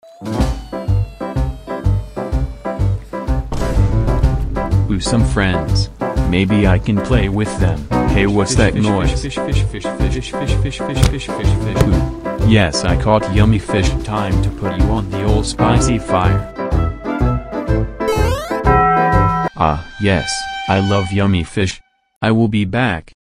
Ooh, some friends. Maybe I can play with them. Hey, what's that noise? Ooh, yes, I caught yummy fish. Time to put you on the old spicy fire. Ah, yes, I love yummy fish. I will be back.